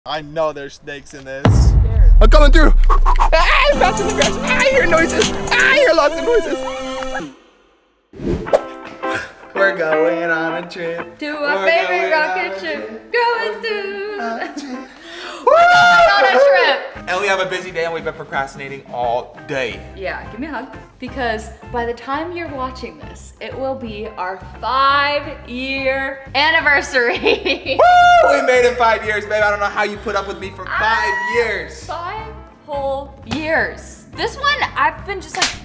I know there's snakes in this. I'm coming through. I'm bouncing the grass. I hear noises. I hear lots of noises. We're going on a trip. To our favorite rocket ship. Going to. Woo! On a trip. And we have a busy day and we've been procrastinating all day. Yeah, give me a hug. Because by the time you're watching this, it will be our 5-year anniversary. Woo! We made it 5 years, babe. I don't know how you put up with me for 5 years. 5 whole years. This one, I've been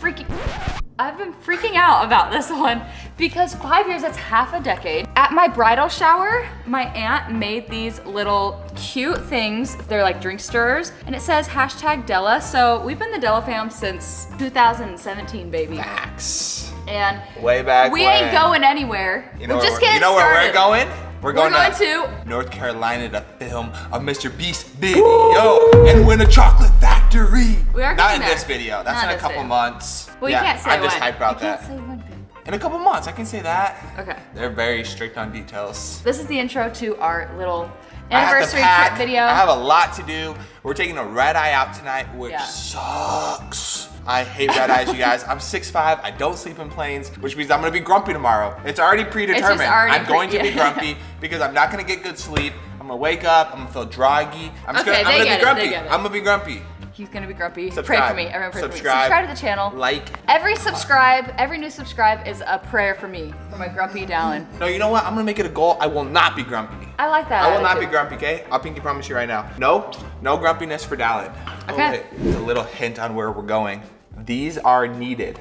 freaking out about this one because 5 years, that's half a decade. At my bridal shower, my aunt made these little cute things. They're like drink stirrers and it says #Della. So we've been the Della fam since 2017, baby. Facts. And way back we when. ain't going anywhere. You know, we're just getting started. Where we're going? We're going to North Carolina to film a Mr. Beast video and win a chocolate factory. We are not in this video. That's in a couple months. Well, you can't say I'm just hyped about that. You can't say when, babe. In a couple months, I can say that. Okay. They're very strict on details. This is the intro to our little anniversary trip video. I have a lot to do. We're taking a red eye out tonight, which sucks. I hate red eyes, you guys. I'm 6'5", I don't sleep in planes, which means I'm gonna be grumpy tomorrow. It's already predetermined. I'm going to be grumpy because I'm not gonna get good sleep. I'm gonna wake up, I'm gonna feel groggy. I'm gonna be grumpy. I'm gonna be grumpy. He's gonna be grumpy. Subscribe. Pray for me. Everyone pray for me. Subscribe. Subscribe to the channel. Like. Every new subscribe is a prayer for me, for my grumpy Dallin. No, you know what? I'm gonna make it a goal. I will not be grumpy. I like that. I will not be grumpy, okay? I'll pinky promise you right now. No grumpiness for Dallin. Okay. A little hint on where we're going. These are needed.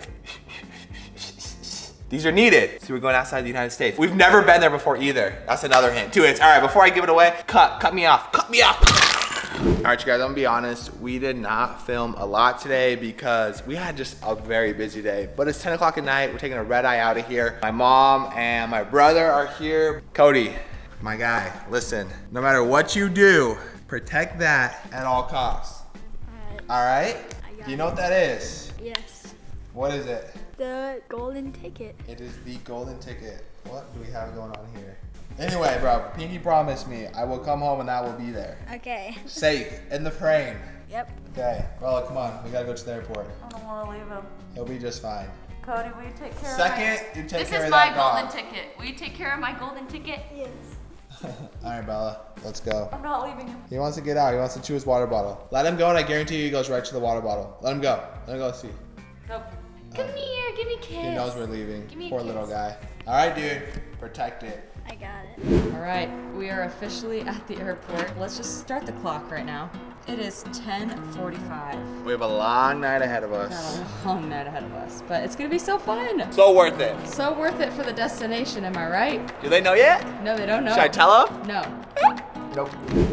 These are needed. So we're going outside the United States. We've never been there before either. That's another hint. 2 hints. All right, before I give it away, cut me off. Cut me off. All right, you guys, I'm gonna be honest. We did not film a lot today because we had just a very busy day. But it's 10 o'clock at night. We're taking a red eye out of here. My mom and my brother are here. Cody, my guy, listen, no matter what you do, protect that at all costs. All right? Do you know what that is? Yes. What is it? The golden ticket. It is the golden ticket. What do we have going on here? Anyway, bro, Pinky promised me I will come home and that will be there. Okay. Safe, in the frame. Yep. Okay, well, come on, we gotta go to the airport. I don't want to leave him. He'll be just fine. Cody, will you take care Second, of you take This care is of my that golden dog. ticket. Will you take care of my golden ticket? Yes. All right, Bella, let's go. I'm not leaving him. He wants to get out. He wants to chew his water bottle. Let him go, and I guarantee you he goes right to the water bottle. Let him go. Let him go see. Go. Come here, give me a kiss. He knows we're leaving. Give me a Poor kiss. little guy. All right, dude. Protect it. I got it. All right, we are officially at the airport. Let's just start the clock right now. It is 10:45. We have a long night ahead of Got us. a long night ahead of us, but it's gonna be so fun. So worth it. So worth it for the destination, am I right? Do they know yet? No, they don't know. Should I tell them? No. Nope.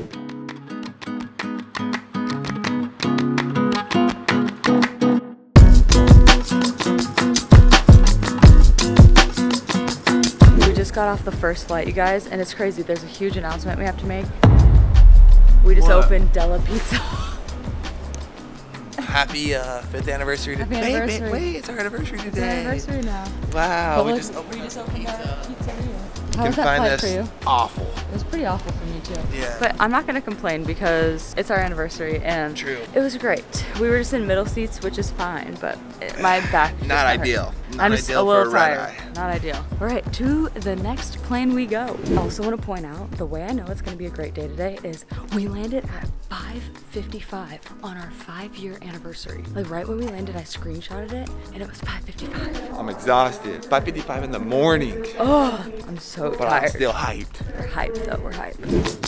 We just got off the first flight, you guys, and it's crazy. There's a huge announcement we have to make. We just opened Della Pizza. Happy 5th anniversary today. Happy anniversary. Wait, it's our anniversary today. It's our anniversary now. Wow, But we just opened our pizza here. You How was can that find flight for this you? awful. It was pretty awful for me too. Yeah. But I'm not gonna complain because it's our anniversary and True. it was great. We were just in middle seats, which is fine, but my back just Not hurt. ideal. Not I'm just ideal a little for a red tired. eye. Not ideal. All right, to the next plane we go. I also want to point out the way I know it's going to be a great day today is we landed at 5:55 on our 5-year anniversary. Like right when we landed, I screenshotted it and it was 5:55. I'm exhausted. 5:55 in the morning. Oh, I'm so But tired. I'm still hyped. We're hyped though. We're hyped.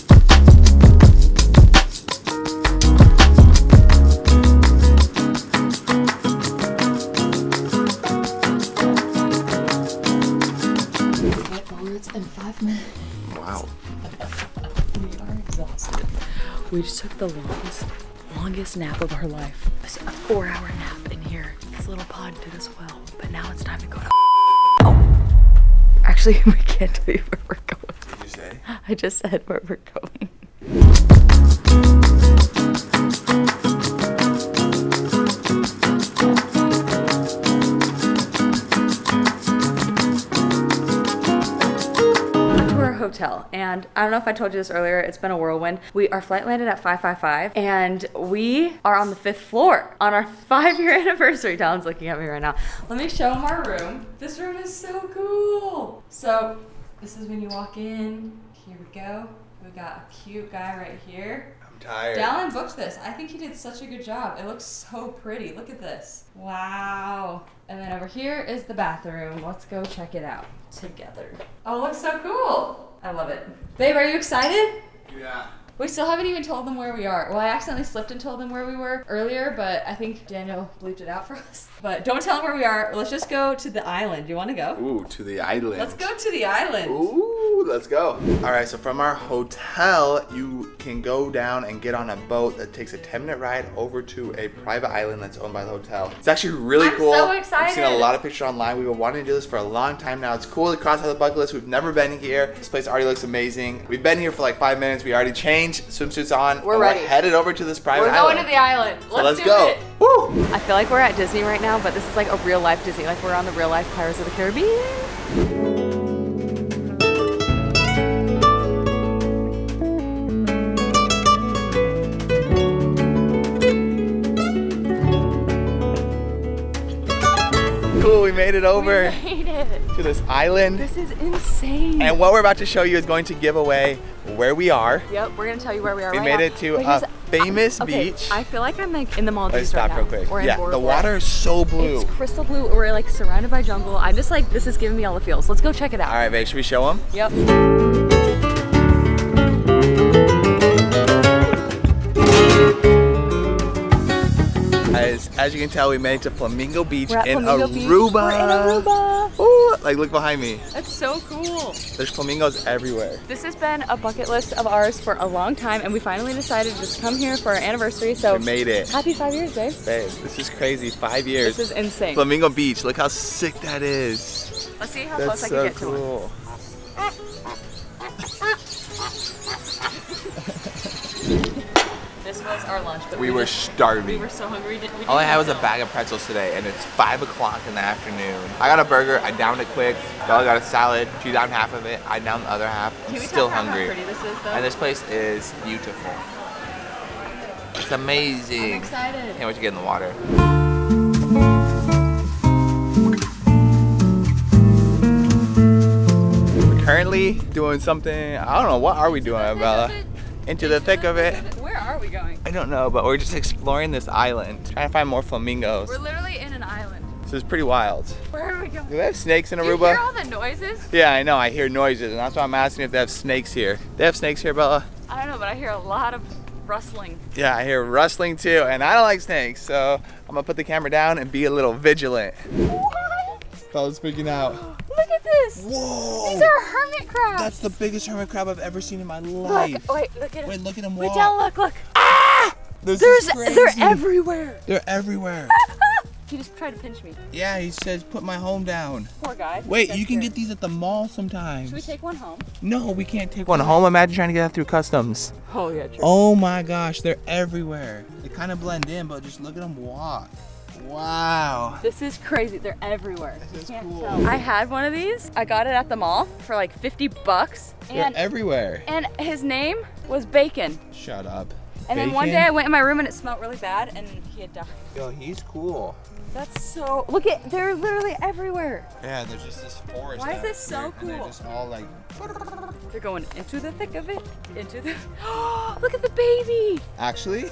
In 5 minutes. Wow. We are exhausted. We just took the longest nap of our life. It's a 4-hour nap in here. This little pod did us well, but now it's time to go to Oh! Actually, we can't tell you where we're going. What did you say? I just said where we're going. Hotel, and And I don't know if I told you this earlier, it's been a whirlwind. Our flight landed at 5:55 and we are on the 5th floor on our 5-year anniversary. Dylan's looking at me right now. Let me show him our room. This room is so cool. So this is when you walk in. Here we go. We got a cute guy right here. I'm tired. Dallin booked this. I think he did such a good job. It looks so pretty. Look at this. Wow. And then over here is the bathroom. Let's go check it out together. Oh, it looks so cool. I love it. Babe, are you excited? Yeah. We still haven't even told them where we are. Well, I accidentally slipped and told them where we were earlier, but I think Daniel bleeped it out for us. But don't tell them where we are. Let's just go to the island. You want to go? Ooh, to the island. Let's go to the island. Ooh, let's go. All right, so from our hotel, you can go down and get on a boat that takes a 10-minute ride over to a private island that's owned by the hotel. It's actually really cool. I'm so excited. I've seen a lot of pictures online. We've been wanting to do this for a long time now. It's cool to cross out the bucket list. We've never been here. This place already looks amazing. We've been here for like 5 minutes. We already changed, swimsuits on. We're ready. We're headed over to this private We're island. going to the island. So let's do go. it. Woo! I feel like we're at Disney right now, but this is like a real life Disney. Like we're on the real life Pirates of the Caribbean. Cool, we made it over We made it. to this island. This is insane. And what we're about to show you is going to give away where we are. Yep, we're gonna tell you where we are We right made now. it to But a here's- famous okay, beach. I feel like I'm like in the Let's Maldives stop right real now. quick. We're in Yeah, Bora the Bora. water is so blue. It's crystal blue. We're like surrounded by jungle. I'm just like, this is giving me all the feels. Let's go check it out. All right, babe, should we show them? Yep. As you can tell, we made it to Flamingo Beach We're at in Flamingo Beach. Aruba. We're in Aruba. Ooh, like look behind me. That's so cool. There's flamingos everywhere. This has been a bucket list of ours for a long time, and we finally decided to just come here for our anniversary. So We made it. happy 5 years, babe. Babe, this is crazy. 5 years. This is insane. Flamingo Beach. Look how sick that is. Let's see how That's close I can so get to one. cool. This was our lunch, but We were starving. we were so hungry. We All I didn't had was a film. bag of pretzels today, and it's 5 o'clock in the afternoon. I got a burger, I downed it quick. Bella got a salad, she downed half of it, I downed the other half. I'm Can we still talk about hungry. how pretty this is, though? And this place is beautiful. It's amazing. I'm excited. Can't wait to get in the water. We're currently doing something, I don't know, what are we doing, Bella? Into the thick of it. Where are we going? I don't know, but we're just exploring this island, trying to find more flamingos. We're literally in an island. This is pretty wild. Where are we going? Do they have snakes in Do you Aruba? hear all the noises? Yeah, I know, I hear noises, and that's why I'm asking if they have snakes here. They have snakes here, Bella? I don't know, but I hear a lot of rustling. Yeah, I hear rustling too, and I don't like snakes, so I'm gonna put the camera down and be a little vigilant. What? Bella's freaking out. Look at this. Whoa! These are hermit crabs. That's the biggest hermit crab I've ever seen in my life. Look, wait, look at Wait, him. look at him Wait, walk. down, look. This is They're crazy. everywhere. They're everywhere. He just tried to pinch me. Yeah, he says put my home down. Poor guy. Wait, That's you can scary. get these at the mall sometimes. Should we take one home? No, we can't take one home. Imagine trying to get that through customs. Oh yeah, true. Oh my gosh, they're everywhere. They kind of blend in, but just look at them walk. Wow. This is crazy. They're everywhere. This is You can't cool. tell. I had one of these. I got it at the mall for like 50 bucks. They're everywhere. And his name was Bacon. Shut up. And then one day I went in my room and it smelled really bad and he had died. Yo, he's cool. That's so, look at, they're literally everywhere. Yeah, there's just this forest. Why is out this so here, and they're cool? just all like. They're going into the thick of it, into the, look at the baby. Actually?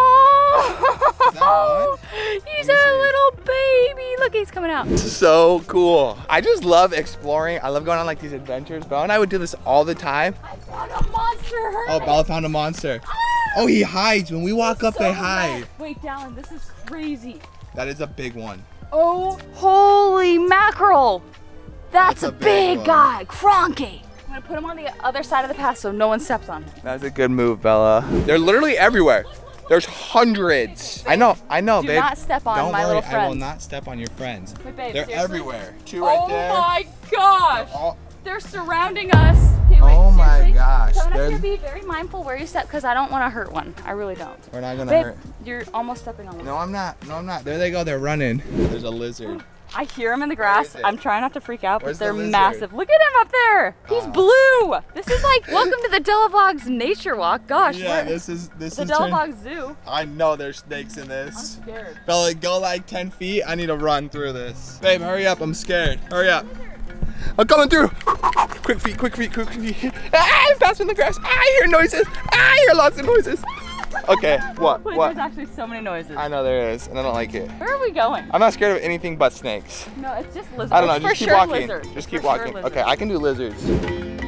Oh, Is that one? he's Let me a see. little baby. Look, he's coming out. So cool. I just love exploring. I love going on like these adventures. Bella and I would do this all the time. I found a monster hermit. Oh, Bella found a monster. Oh, he hides. When we walk up, So they hide. red. Wait, Dallin, this is crazy. That is a big one. Oh, holy mackerel. That's That's a a big big one. guy, Cronky. I'm gonna put him on the other side of the path so no one steps on him. That's a good move, Bella. They're literally everywhere. There's hundreds. I know, Do babe. not step on Don't my worry, little I will friends. not step on your friends. Wait, babe, They're seriously? everywhere. Two right Oh there. my gosh. All- They're surrounding us. Okay, wait, Oh my seriously? gosh, Someone has to there's- be very mindful where you step because I don't want to hurt one. I really don't. We're not gonna Babe, hurt. you're almost stepping on one. No, I'm not. No, I'm not. There they go. They're running. There's a lizard. I hear him in the grass. is it? I'm trying not to freak out, Where's but they're the lizard? massive. Look at him up there. He's blue. This is like, welcome to the Della Vlogs Nature Walk. Gosh, Yeah, we're- this is the Della Vlogs Zoo. I know there's snakes in this. I'm scared. Bella, go like 10 feet. I need to run through this. Babe, hurry up. I'm scared. Hurry up. I'm coming through. Quick feet, quick feet, quick feet. Ah, I'm fast in the grass. I hear noises. I hear lots of noises. Okay, what? Wait, What? there's actually so many noises. I know there is, and I don't like it. Where are we going? I'm not scared of anything but snakes. No, it's just lizards. I don't know, It's just for keep sure walking. Lizards. Just It's keep for sure walking. lizards. Okay, I can do lizards. Ooh,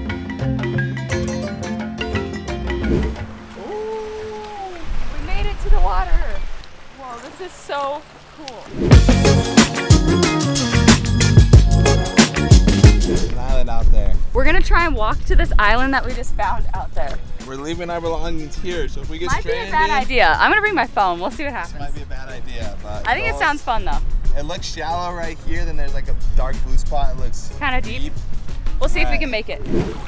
we made it to the water. Whoa, this is so cool. There's an island out there. We're gonna try and walk to this island that we just found out there. We're leaving our belongings here, so if we get Might be stranded, a bad idea. I'm gonna bring my phone. We'll see what this happens. might be a bad idea, but I think it sounds fun though. It looks shallow right here, then there's like a dark blue spot. It looks Kind of deep. We'll see if we Alright. can make it.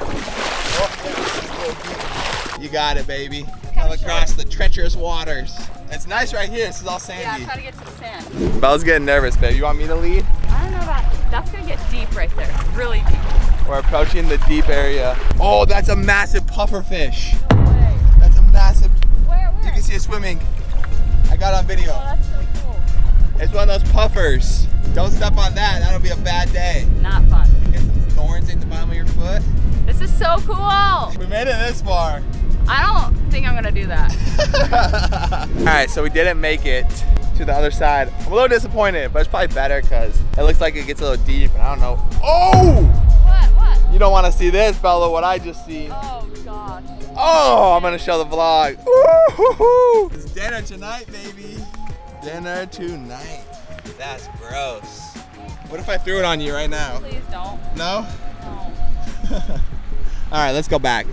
You got it, baby. Come across the treacherous waters. It's nice right here. This is all Yeah, sandy. try to get to the sand. Bella's getting nervous, babe. You want me to lead? I don't know about it. That's gonna get deep right there. Really deep. We're approaching the deep area. Oh, that's a massive puffer fish. Wait, That's a massive. where? You can see it swimming. I got it on video. Oh, that's so cool. It's one of those puffers. Don't step on that. That'll be a bad day. Not fun. Get some thorns at the bottom of your foot. This is so cool. We made it this far. I don't think I'm gonna do that. All right, so we didn't make it to the other side. I'm a little disappointed, but it's probably better because it looks like it gets a little deep, and I don't know. Oh! What? You don't want to see this, Bella, what I just see. Oh gosh. Oh, I'm gonna show the vlog. Ooh, it's dinner tonight, baby. Dinner tonight. That's gross. What if I threw it on you right now? Please don't. No? No. All right, let's go back.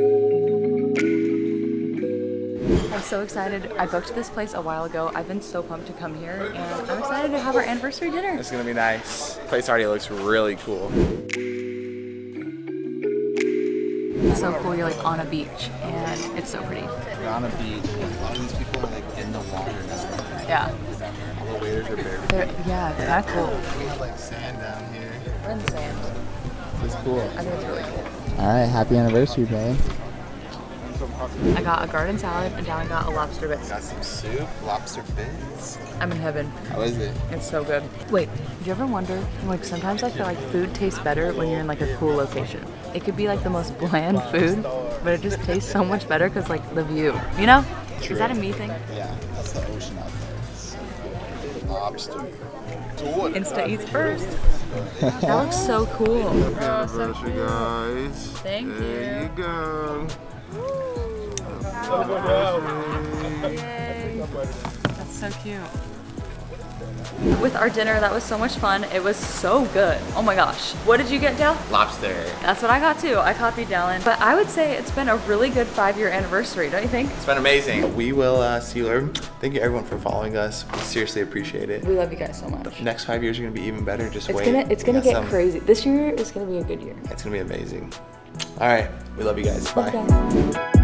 I'm so excited. I booked this place a while ago. I've been so pumped to come here, and I'm excited to have our anniversary dinner. It's gonna be nice. The place already looks really cool. It's so cool. You're like on a beach, and it's so pretty. We're on a beach. A lot of these people are like in the water now. Yeah. All the waiters are bare. Yeah, kind of cool. We have like sand down here. We're in the sand. It's cool. I think it's really cool. All right, happy anniversary, babe. I got a garden salad, and Dallin got a lobster bisque. Got some soup, lobster bits. I'm in heaven. How is it? It's so good. Wait, did you ever wonder, like sometimes I feel like food tastes better when you're in like a cool location. It could be like the most bland food, but it just tastes so much better because like the view, you know? Is that a me thing? Yeah, that's the ocean out there. Lobster. Insta eats first. That looks so cool. Anniversary, guys. Thank There you go. That's so cute. With our dinner, that was so much fun. It was so good. Oh my gosh. What did you get, Dale? Lobster. That's what I got too. I copied Dallin. But I would say it's been a really good 5-year anniversary, don't you think? It's been amazing. We will see you later. Thank you everyone for following us. We seriously appreciate it. We love you guys so much. Next 5 years are gonna be even better. Just It's wait. gonna We got get some- crazy. This year is gonna be a good year. It's gonna be amazing. All right, we love you guys. Love Bye. you guys.